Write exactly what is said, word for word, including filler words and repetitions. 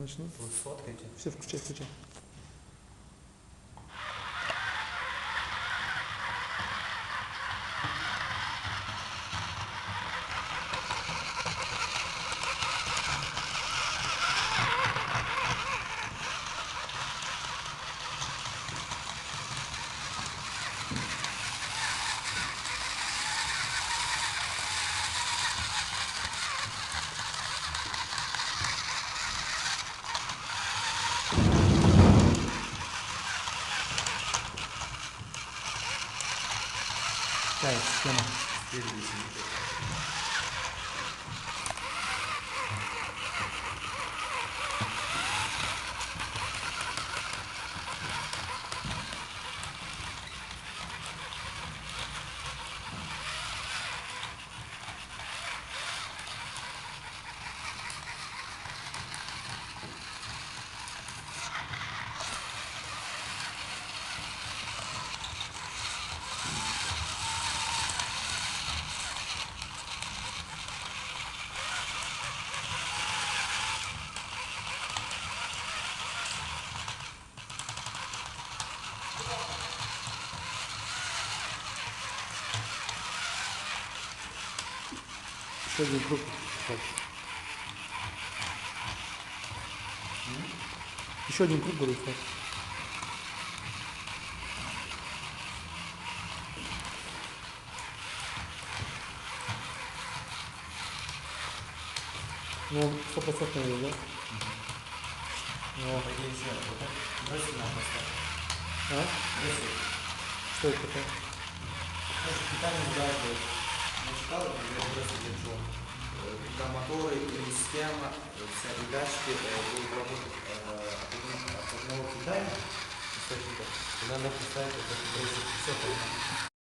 Начну. Вы сфоткаете? Все, включай, включай. Какая схема? Еще один круг. Еще один круг буду искать. Ну, сто процентов есть, да? Вот. Бросить нам поставить. А? Бросить. Что это такое? Может, питание сбрасывает. Я читал, например, бросить для чего? Когда моторы или система, вся передачки будут работать от одного питания источника, надо поставить это бросить все.